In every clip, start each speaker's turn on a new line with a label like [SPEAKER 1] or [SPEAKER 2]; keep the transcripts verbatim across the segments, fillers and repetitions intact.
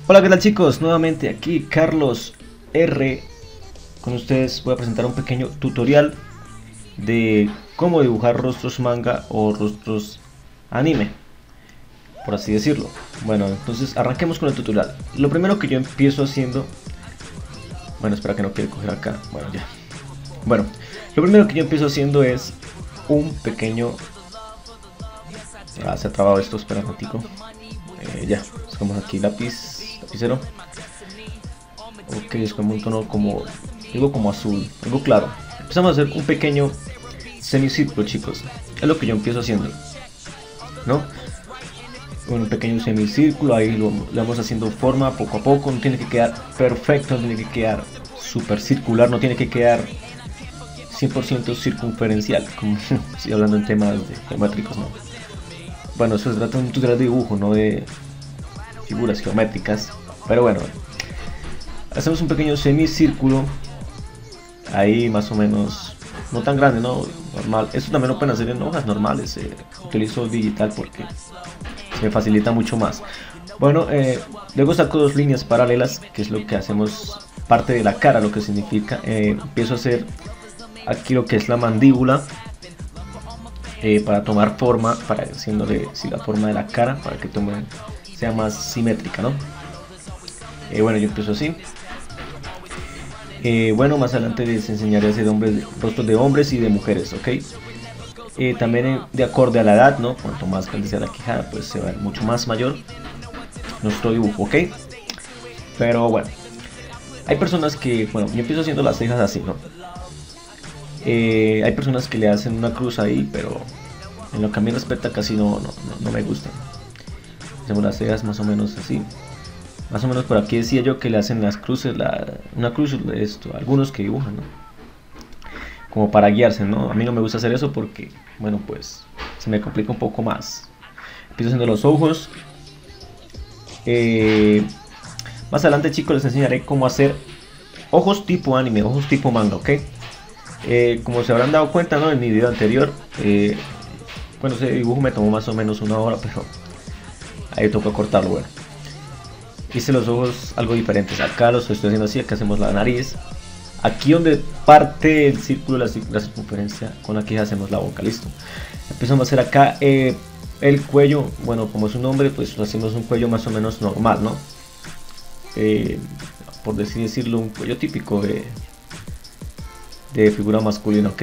[SPEAKER 1] Hola, ¿qué tal chicos? Nuevamente aquí Carlos R. Con ustedes voy a presentar un pequeño tutorial de cómo dibujar rostros manga o rostros anime, por así decirlo. Bueno, entonces arranquemos con el tutorial. Lo primero que yo empiezo haciendo... Bueno, espera que no quiere coger acá. Bueno, ya. Bueno, lo primero que yo empiezo haciendo es un pequeño... Ah, se ha trabado esto, espera un ratico. Eh, ya, buscamos aquí lápiz, lapicero. Ok, es como un tono como, algo como azul, algo claro. Empezamos a hacer un pequeño semicírculo, chicos. Es lo que yo empiezo haciendo, ¿no? Un pequeño semicírculo, ahí lo, lo vamos haciendo forma poco a poco. No tiene que quedar perfecto, no tiene que quedar súper circular, no tiene que quedar cien por ciento circunferencial, como estoy hablando en temas de geométricos, ¿no? Bueno, eso se trata de un tutorial de dibujo, no de figuras geométricas. Pero bueno, hacemos un pequeño semicírculo. Ahí más o menos, no tan grande, no, normal. Esto también lo pueden hacer en hojas normales. eh, Utilizo digital porque se me facilita mucho más. Bueno, eh, luego saco dos líneas paralelas, que es lo que hacemos parte de la cara, lo que significa. eh, Empiezo a hacer aquí lo que es la mandíbula. Eh, para tomar forma, para haciéndole si la forma de la cara, para que tome, sea más simétrica, ¿no? Eh, bueno, yo empiezo así. Eh, bueno, más adelante les enseñaré a hacer hombres, rostros de hombres y de mujeres, ¿ok? Eh, también eh, de acorde a la edad, ¿no? Cuanto más grande sea la quijada, pues se va mucho más mayor nuestro dibujo, ¿ok? Pero bueno, hay personas que, bueno, yo empiezo haciendo las cejas así, ¿no? Eh, hay personas que le hacen una cruz ahí, pero en lo que a mí respecta casi no, no, no, no me gusta. Hacemos las cejas más o menos así. Más o menos por aquí decía yo que le hacen las cruces, la, una cruz de esto, algunos que dibujan, ¿no? Como para guiarse, ¿no? A mí no me gusta hacer eso porque, bueno, pues se me complica un poco más. Empiezo haciendo los ojos. Eh, más adelante, chicos, les enseñaré cómo hacer ojos tipo anime, ojos tipo manga, ¿ok? Eh, como se habrán dado cuenta, ¿no? En mi video anterior, eh, bueno, ese dibujo me tomó más o menos una hora, pero ahí toca cortarlo. Bueno, hice los ojos algo diferentes. Acá los estoy haciendo así, acá hacemos la nariz. Aquí donde parte el círculo, la, la circunferencia, con aquí hacemos la boca, listo. Empezamos a hacer acá eh, el cuello. Bueno, como es un hombre, pues hacemos un cuello más o menos normal, ¿no? Eh, por así decirlo, un cuello típico de... de figura masculina, ok.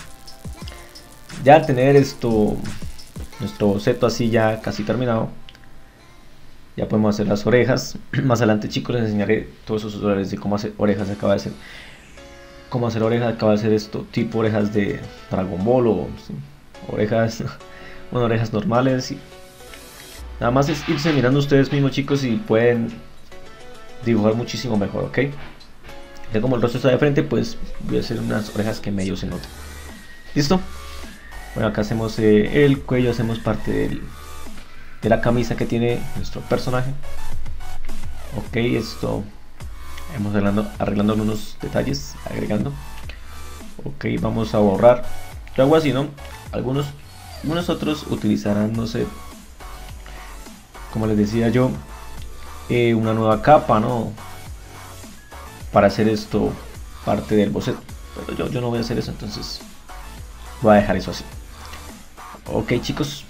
[SPEAKER 1] Ya al tener esto, nuestro boceto así ya casi terminado, ya podemos hacer las orejas. Más adelante, chicos, les enseñaré todos esos tutoriales de cómo hacer orejas. Acaba de hacer cómo hacer orejas, acaba de hacer esto tipo orejas de Dragon Ball o ¿sí? Orejas, bueno, orejas normales. Y nada más es irse mirando ustedes mismos, chicos, y pueden dibujar muchísimo mejor, ok. Ya como el rostro está de frente, pues voy a hacer unas orejas que medio se noten. ¿Listo? Bueno, acá hacemos eh, el cuello, hacemos parte del, de la camisa que tiene nuestro personaje. Ok, esto vamos arreglando, arreglando unos detalles, agregando. Ok, vamos a borrar. Yo hago así, ¿no? Algunos, algunos otros utilizarán, no sé, como les decía yo, eh, una nueva capa, ¿no? Para hacer esto parte del boceto, pero yo, yo no voy a hacer eso, entonces voy a dejar eso así. Ok, chicos,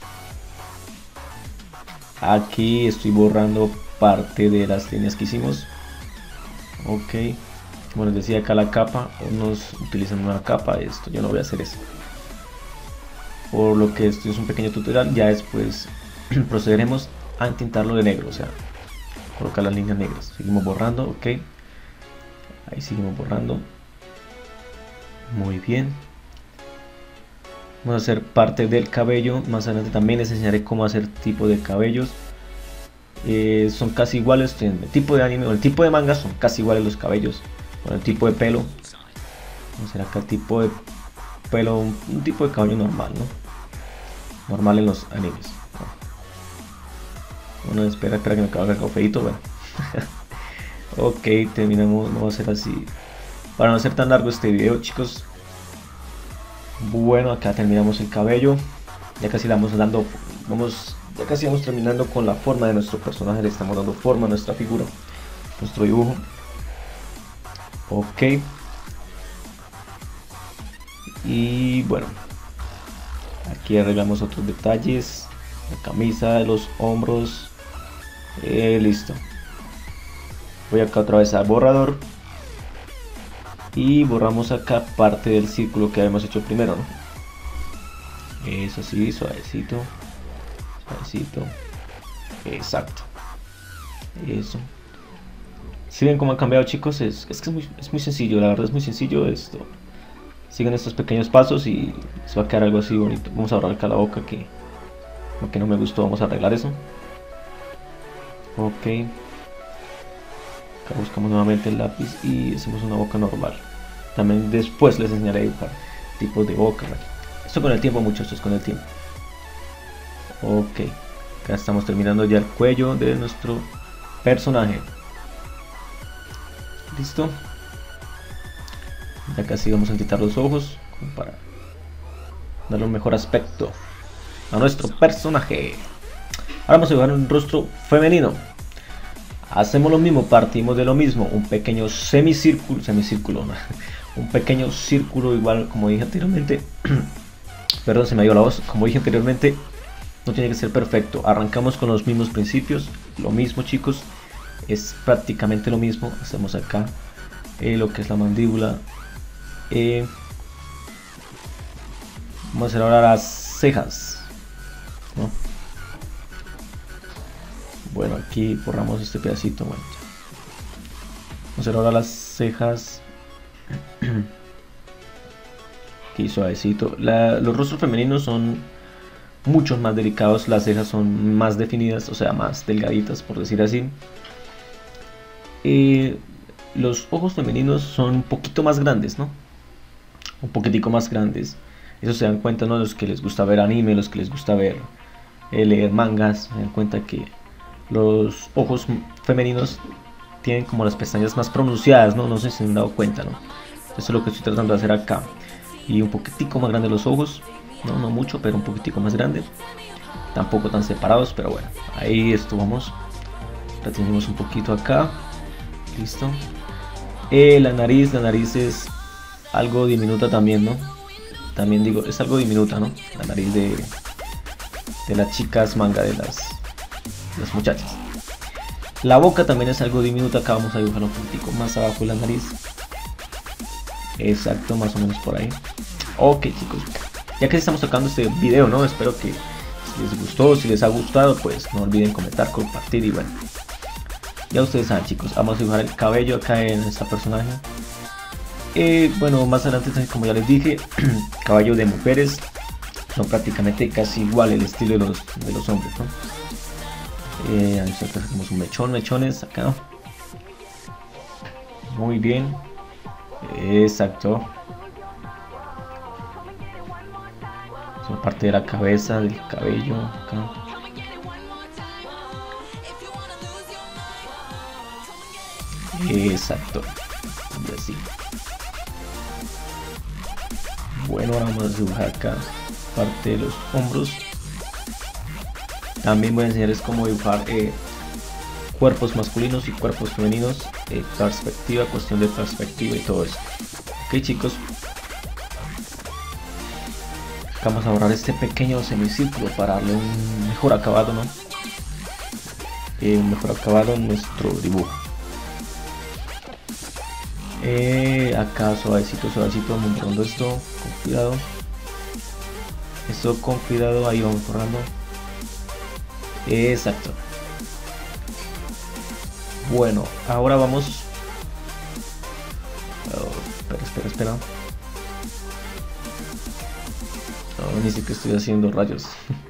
[SPEAKER 1] aquí estoy borrando parte de las líneas que hicimos. Ok, como les decía, acá la capa, unos utilizan una capa, esto yo no voy a hacer eso, por lo que esto es un pequeño tutorial. Ya después procederemos a entintarlo de negro, o sea, colocar las líneas negras. Seguimos borrando, ok. Ahí seguimos borrando. Muy bien. Vamos a hacer parte del cabello. Más adelante también les enseñaré cómo hacer tipo de cabellos. Eh, son casi iguales. El tipo de anime o el tipo de manga son casi iguales los cabellos. Con el tipo de pelo. Vamos a hacer acá el tipo de pelo. Un, un tipo de cabello normal, ¿no? Normal en los animes. Bueno, espera, espera que me acabe algo feito. Bueno. Ok, terminamos, vamos a hacer así para no hacer tan largo este video, chicos. Bueno, acá terminamos el cabello. Ya casi le vamos dando, vamos Ya casi vamos terminando con la forma de nuestro personaje. Le estamos dando forma a nuestra figura, nuestro dibujo. Ok. Y bueno, aquí arreglamos otros detalles. La camisa, los hombros. Eh, listo. Voy acá otra vez al borrador. Y borramos acá parte del círculo que habíamos hecho primero, ¿no? Eso sí, suavecito. Suavecito. Exacto. Eso. Si ven cómo ha cambiado, chicos, es, es que es muy, es muy sencillo, la verdad es muy sencillo esto. Siguen estos pequeños pasos y se va a quedar algo así bonito. Vamos a borrar acá la boca que, que no me gustó, vamos a arreglar eso. Ok. Acá buscamos nuevamente el lápiz y hacemos una boca normal. También después les enseñaré a dibujar tipos de boca. Esto con el tiempo, muchachos, con el tiempo. Ok. Acá estamos terminando ya el cuello de nuestro personaje. Listo. Ya casi vamos a quitar los ojos como para darle un mejor aspecto a nuestro personaje. Ahora vamos a dibujar un rostro femenino. Hacemos lo mismo, partimos de lo mismo, un pequeño semicírculo, semicírculo, ¿no? Un pequeño círculo igual como dije anteriormente. Perdón, se me ha ido la voz. Como dije anteriormente, no tiene que ser perfecto. Arrancamos con los mismos principios, lo mismo, chicos, es prácticamente lo mismo. Hacemos acá eh, lo que es la mandíbula. Eh, vamos a hacer ahora las cejas, ¿no? Bueno, aquí borramos este pedacito. Bueno, vamos a hacer ahora las cejas. Aquí suavecito. La, los rostros femeninos son mucho más delicados. Las cejas son más definidas, o sea, más delgaditas, por decir así. Eh, los ojos femeninos son un poquito más grandes, ¿no? Un poquitico más grandes. Eso se dan cuenta, ¿no? Los que les gusta ver anime, los que les gusta ver eh, leer mangas, se dan cuenta que los ojos femeninos tienen como las pestañas más pronunciadas, ¿no? No sé si se han dado cuenta, ¿no? Eso es lo que estoy tratando de hacer acá. Y un poquitico más grande los ojos, no, no mucho, pero un poquitico más grande. Tampoco tan separados, pero bueno, ahí estuvimos. Retenimos un poquito acá. Listo. Eh, la nariz, la nariz es algo diminuta también, ¿no? También digo, es algo diminuta, ¿no? La nariz de, de las chicas manga, de las, de las muchachas. La boca también es algo diminuta. Acá vamos a dibujar un poquitico más abajo de la nariz. Exacto, más o menos por ahí. Ok, chicos, ya que estamos tocando este video, ¿no? Espero que si les gustó, si les ha gustado, pues no olviden comentar, compartir y bueno. Ya ustedes saben, chicos, vamos a dibujar el cabello acá en esta personaje. Eh, bueno, más adelante, como ya les dije, cabello de mujeres son prácticamente casi igual el estilo de los, de los hombres, ¿no? Eh, ahí hacemos un mechón, mechones acá. Muy bien. Exacto. Es parte de la cabeza, del cabello acá. Exacto. Y así. Bueno, ahora vamos a dibujar acá parte de los hombros. También voy a enseñarles cómo dibujar eh, cuerpos masculinos y cuerpos femeninos, eh, perspectiva, cuestión de perspectiva y todo eso. Ok, chicos, vamos a borrar este pequeño semicírculo para darle un mejor acabado, ¿no? Eh, un mejor acabado en nuestro dibujo. Eh, acá suavecito, suavecito, vamos borrando esto con cuidado. Esto con cuidado, ahí vamos borrando. Exacto. Bueno, ahora vamos. Oh, espera, espera, espera. No, ni sé qué estoy haciendo, rayos.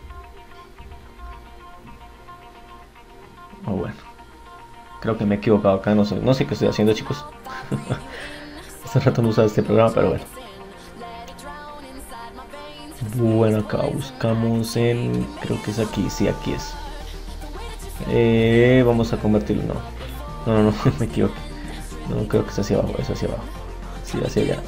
[SPEAKER 1] Oh, bueno. Creo que me he equivocado acá, no sé, no sé qué estoy haciendo, chicos. Hace rato no usaba este programa, pero bueno. Bueno, acá buscamos en... creo que es aquí, sí, aquí es. Eh, vamos a convertirlo, no. No, no, no, me equivoqué. No, creo que es hacia abajo, es hacia abajo. Sí, hacia allá.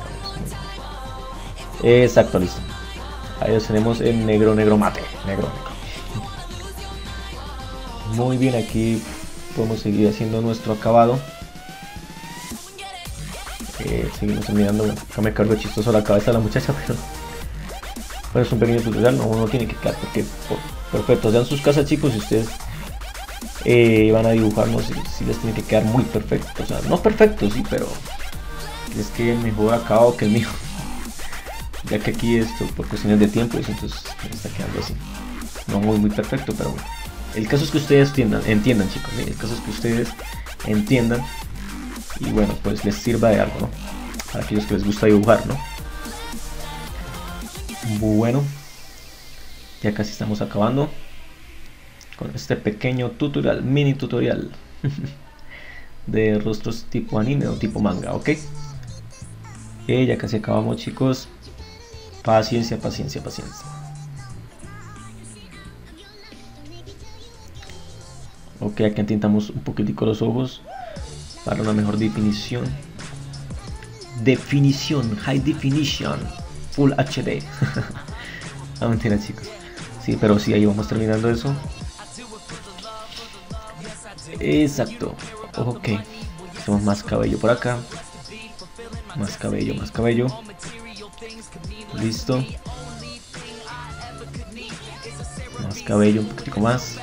[SPEAKER 1] Exacto, listo. Ahí lo tenemos en negro, negro mate. Negro, negro. Muy bien, aquí podemos seguir haciendo nuestro acabado. Eh, seguimos mirando. Acá me cargo chistoso la cabeza de la muchacha, pero, pero es un pequeño tutorial, no uno tiene que quedar porque por, perfecto. Ya en sus casas, chicos, si ustedes eh, van a dibujarnos, si, si les tiene que quedar muy perfecto, o sea, no perfecto, sí, pero es que mejor acabado que el mío, ya que aquí esto por cuestiones de tiempo, entonces me está quedando así, no muy muy perfecto, pero bueno. El caso es que ustedes entiendan, entiendan chicos, ¿sí? El caso es que ustedes entiendan y bueno, pues les sirva de algo, ¿no? Para aquellos que les gusta dibujar, ¿no? Bueno, ya casi estamos acabando con este pequeño tutorial, mini tutorial de rostros tipo anime o tipo manga, ¿ok? Eh, ya casi acabamos, chicos. Paciencia, paciencia, paciencia. Ok, aquí entintamos un poquitico los ojos para una mejor definición. Definición, high definition, full H D. No, mentira, chicos. Sí, pero sí, ahí vamos terminando eso. Exacto. Ok. Hacemos más cabello por acá. Más cabello, más cabello. Listo. Más cabello, un poquitico más.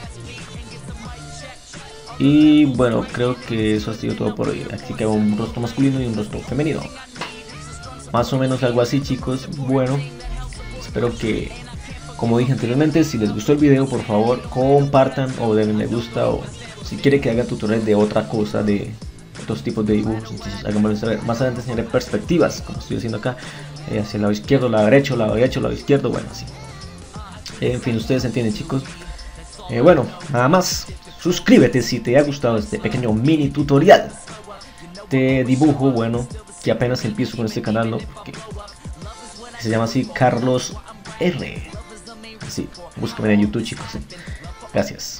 [SPEAKER 1] Y bueno, creo que eso ha sido todo por hoy. Aquí queda un rostro masculino y un rostro femenino. Más o menos algo así, chicos. Bueno, espero que, como dije anteriormente, si les gustó el video, por favor compartan o denle me gusta. O si quiere que haga tutoriales de otra cosa, de otros tipos de dibujos, entonces háganmelo saber. Más adelante enseñaré perspectivas, como estoy haciendo acá, eh, hacia el lado izquierdo, lado derecho, lado derecho, lado izquierdo, bueno, así. En fin, ustedes entienden, chicos. Eh, bueno, nada más. Suscríbete si te ha gustado este pequeño mini tutorial de dibujo, bueno, que apenas empiezo con este canal, ¿no? Porque se llama así Carlos R. Así, búsquenme en YouTube, chicos. ¿Sí? Gracias.